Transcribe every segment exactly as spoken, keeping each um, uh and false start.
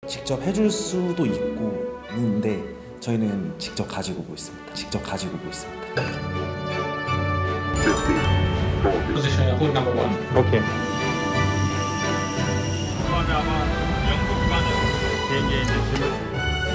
직접 해줄 수도 있고 있는데 저희는 직접 가지고 오고 있습니다. 직접 가지고 오고 있습니다. Position hold number one. 오케이. 그다음에 아마 영국 가는 비행기에 이제 짐을.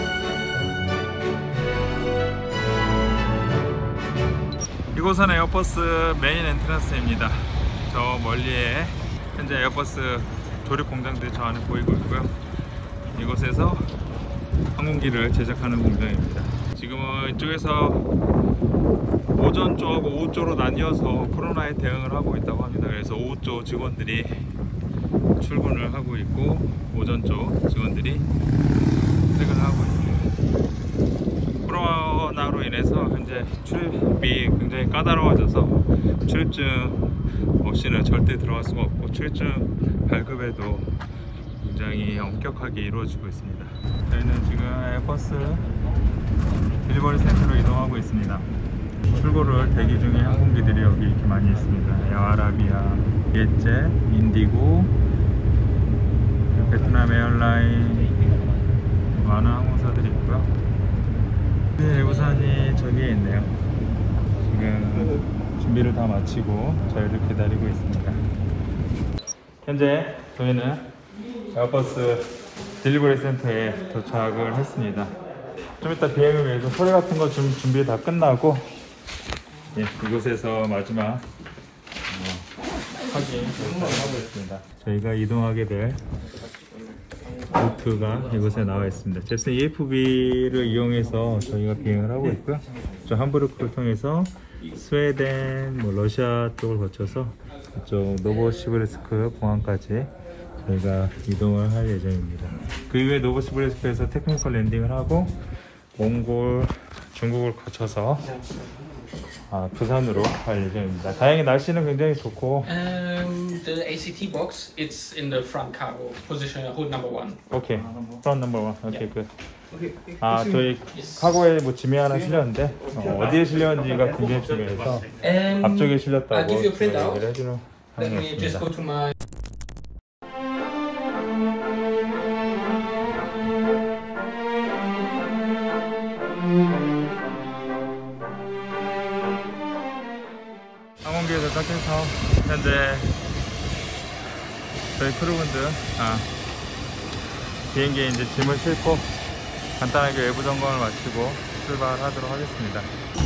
이곳은 에어버스 메인 엔트런스입니다. 저 멀리에 현재 에어버스 조립 공장들이 저 안에 보이고 있고요. 이곳에서 항공기를 제작하는 공장입니다. 지금은 이쪽에서 오전 쪽하고 오후 쪽으로 나뉘어서 코로나에 대응을 하고 있다고 합니다. 그래서 오후 쪽 직원들이 출근을 하고 있고 오전 쪽 직원들이 퇴근을 하고 있습니다. 코로나로 인해서 현재 출입이 굉장히 까다로워져서 출입증 없이는 절대 들어갈 수가 없고 출입증 발급에도 굉장히 엄격하게 이루어지고 있습니다. 저희는 지금 에어버스 딜리버리 센터로 이동하고 있습니다. 출고를 대기 중인 항공기들이 여기 이렇게 많이 있습니다. 에어아라비아, 예제, 인디고, 베트남 에어라인 많은 항공사들이 있고요. 예고선이 저기에 있네요. 지금 준비를 다 마치고 저희를 기다리고 있습니다. 현재 저희는 에어버스 딜리버리 센터에 도착을 했습니다. 좀 이따 비행을 위해서 서류 같은 거 좀 준비 다 끝나고 예, 이곳에서 마지막 어, 확인 하고 있습니다. 저희가 이동하게 될 루트가 이곳에 나와 있습니다. 잽슨 이에프비를 이용해서 저희가 비행을 하고 있고요. 저 함부르크를 통해서 스웨덴, 뭐 러시아 쪽을 거쳐서 이쪽 노보시비르스크 공항까지 저희가 이동을 할 예정입니다. 그 이후에 노보시비르스크에서 테크니컬 랜딩을 하고 몽골, 중국을 거쳐서 아, 부산으로 갈 예정입니다. 다행히 날씨는 굉장히 좋고. Um, the A C T box, it's in the front cargo. Position hold number one. 오케이. front number one. 오케이, 굿. Okay. 아, 저희 카고에 뭐 짐이 하나 실렸는데 어, 어디에 실렸는지가 굉장히 중요해서 Um, 앞쪽에 I'll 실렸다고 give you a printout. 얘기를 해주는 Let me just 항이었습니다. go to my. 항공기에 도착해서 현재 저희 크루분들 아, 비행기에 이제 짐을 싣고 간단하게 외부 점검을 마치고 출발하도록 하겠습니다.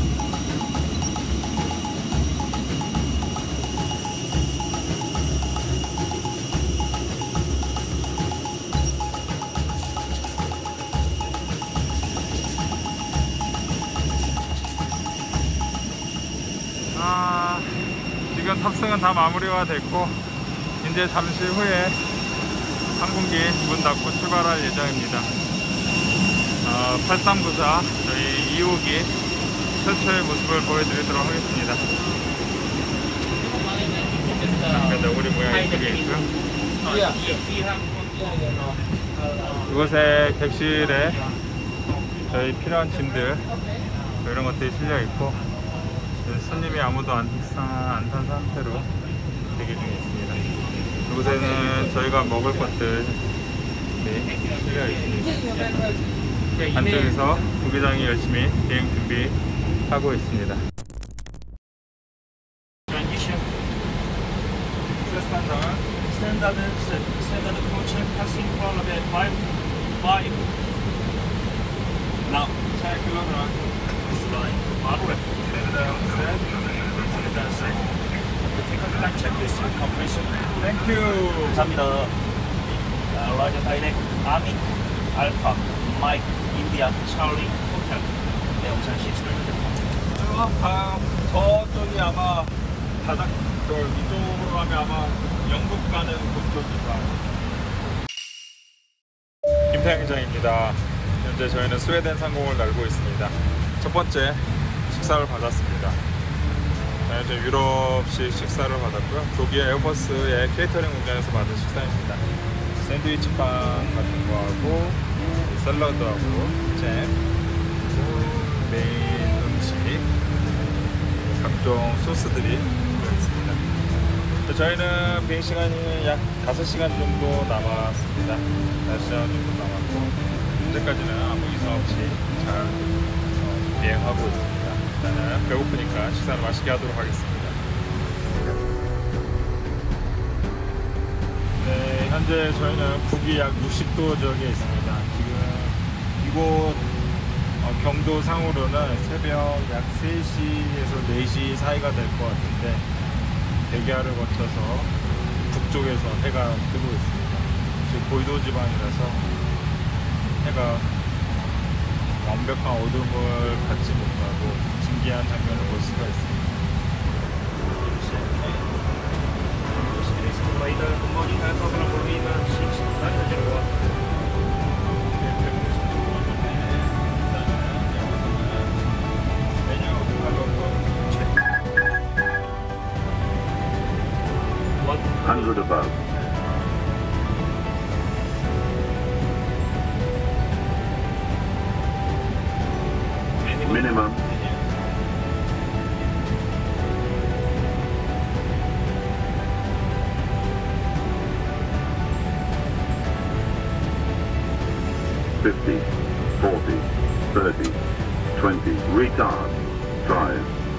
아, 지금 탑승은 다 마무리가 됐고 이제 잠시 후에 항공기 문 닫고 출발할 예정입니다. 어, 팔삼구사 저희 이 호기 최초의 모습을 보여드리도록 하겠습니다. 잠깐 너구리 모양이 이쪽에 있고요. 이곳에 객실에 저희 필요한 짐들 이런 것들이 실려 있고 손님이 아무도 안 탄 상태로 대기 중에 있습니다. 이곳에는 저희가 먹을 것들이 실려 있습니다. 안쪽에서 부기장이 열심히 비행 준비하고 있습니다. 스탠다드 스탠다드 코치 passing from level five five now check your line 마루레 checklist completion. Thank you. 감사합니다. 라이저 다이렉 아미 알파 마이크 인디아 찰리 호텔 내용상 시스템. 쭉 가, 저쪽이 아마 바닥 저 이쪽으로 가면 아마 영국 가는 그쪽입니다. 김태형 기장입니다. 현재 저희는 스웨덴 상공을 날고 있습니다. 첫 번째 식사를 받았습니다. 현재 유럽식 식사를 받았고요. 독일 에어버스의 케이터링 공장에서 받은 식사입니다. 샌드위치 빵 같은 거하고 샐러드하고 잼, 메인 음식, 각종 소스들이 들어있습니다. 저희는 비행 시간이 약 다섯 시간 정도 남았습니다. 다섯 시간 정도 남았고 현재까지는 아무 이상 없이 잘 어, 비행하고 있습니다. 일단은 배고프니까 식사를 맛있게 하도록 하겠습니다. 네, 현재 저희는 북위 약 육십 도 지역에 있습니다. 지금 이곳 어, 경도 상으로는 새벽 약 세 시에서 네 시 사이가 될 것 같은데 대기하를 거쳐서 북쪽에서 해가 뜨고 있습니다. 지금 고위도 지방이라서 해가 완벽한 어둠을 받지 못하고 신기한 장면을 볼 수가 있습니다. Later, good morning. I'm talking about the six nine zero one. one hundred above. Minimum. fifty, forty, thirty, twenty, retard, drive.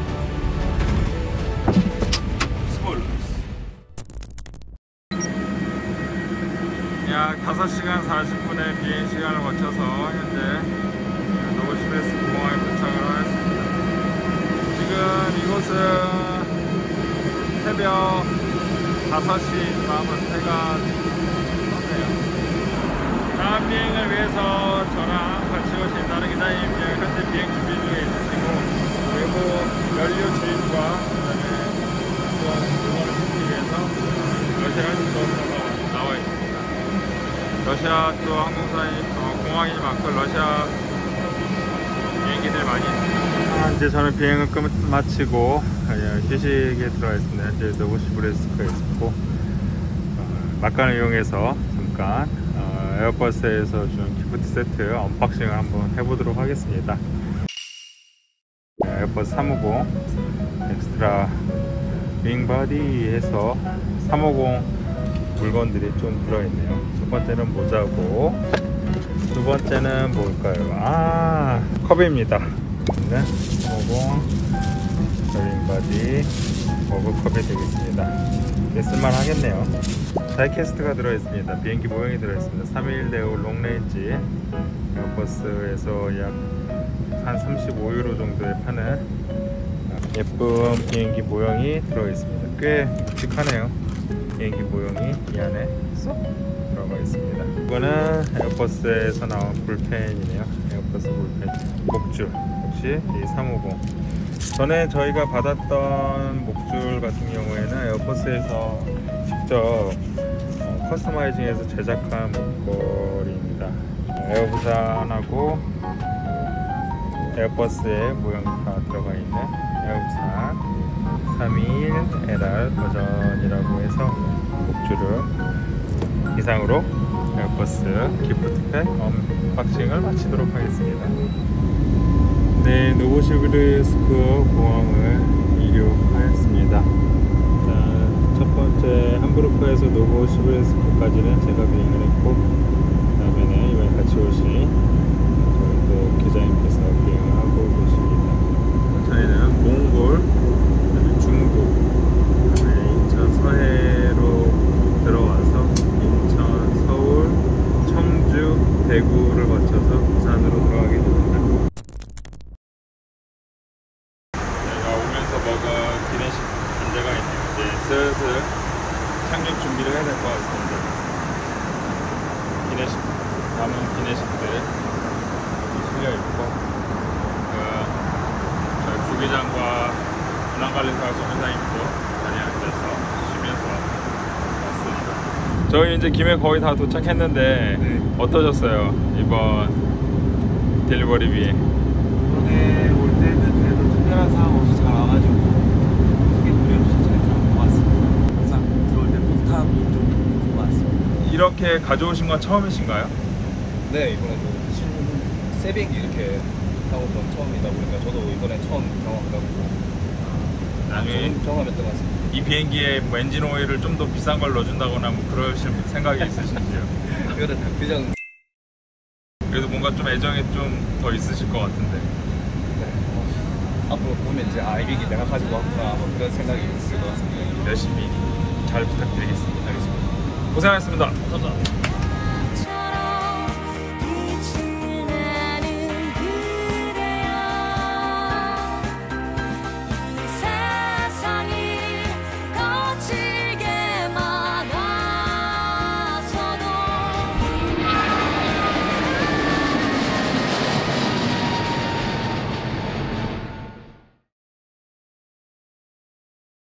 약 다섯 시간 사십 분의 비행 시간을 거쳐서 현재 노보시베스크 공항에 도착을 하였습니다. 지금 이곳은 새벽 다섯 시지만 해가 떴네요. 다음 비행을 위해서 저랑 같이 오신 다른 기사님 현재 비행 준비 중에 있으시고, 외부 연료 주입과 그다음에 물건을 싣기 위해서 러시아 수도가 나와 있습니다. 러시아 또 항공사인 어, 공항이 많고 러시아 비행기들이 많이 있습니다. 이제 저는 비행을 끝 마치고 휴식에 들어가 있습니다. 현재 노보시비르스크에 있고 어, 막간을 이용해서 잠깐 어, 에어버스에서 준 기프트 세트 언박싱을 한번 해보도록 하겠습니다. 에어버스 삼오공 엑스트라 윙바디에서 삼오공 물건들이 좀 들어있네요. 첫 번째는 모자고, 두 번째는 뭘까요? 아, 컵입니다. 네, 삼오공 윙바디 머그컵이 되겠습니다. 이게 쓸만하겠네요. 다이캐스트가 들어있습니다. 비행기 모형이 들어있습니다. 삼일일 네오 롱레인지 에어버스에서 약 한 삼십오 유로 정도에 파는 예쁜 비행기 모형이 들어있습니다. 꽤 묵직하네요. 비행기 모형이 이 안에 쏙 들어가 있습니다. 이거는 에어버스에서 나온 볼펜이네요. 에어버스 볼펜 목줄 역시 이 삼오공. 전에 저희가 받았던 목줄 같은 경우에는 에어버스에서 직접 어, 커스터마이징해서 제작한 목걸이입니다. 에어부산하고 에어버스의 모형이 다 들어가 있는 에어부산 삼이일 엘알 버전이라고 해서 목줄을 이상으로 에어버스 기프트팩 언박싱을 마치도록 하겠습니다. 네, 노보시비르스크 공항을 이륙하였습니다. 자, 첫 번째 함부르크에서 노보시비르스크까지는 제가 비행을 했고, 그 다음에는 이번에 같이 오신 저희 또 기자님께서 비행을 하고 계십니다. 저희는 몽골, 중국, 인천 서해로 들어와서 인천, 서울, 청주, 대구를 거쳐서 부산으로 들어가게 됩니다. 제가 오면서 먹은 기내식 문제가 있네요. 이제 슬슬 착륙 준비를 해야 될 것 같습니다. 기내식, 남은 기내식들 실려 있고, 그 저희 부기장과 운항관리사 소장님도 자리에 앉아서 쉬면서 왔습니다. 저희 이제 김해 거의 다 도착했는데 네. 어떠셨어요? 이번 딜리버리 비행? 이번에 올 때는 그래도 특별한 상황 없이 잘 와가지고 크게 무리 없이 잘 들어온 것 같습니다. 항상 들어올 때 뿌듯함이 좀 있는 것 같습니다. 이렇게 가져오신 건 처음이신가요? 네, 이번에도 신 세비행기 이렇게 타본 건 처음이다 보니까 저도 이번에 처음 경험하다 보고 나중에 경험했던 것 같습니다. 이 비행기에 뭐 엔진 오일을 좀 더 비싼 걸 넣어준다거나 뭐 그러실 생각이 있으신지요? 이거는 다 규정. 그래도 뭔가 좀 애정이 좀 더 있으실 것 같은데. 네. 앞으로 보면 이제 아 이게 내가 가지고 왔구나 뭐 그런 생각이 있을 것 같습니다. 열심히 잘 부탁드리겠습니다. 알겠습니다. 고생하셨습니다. 감사합니다.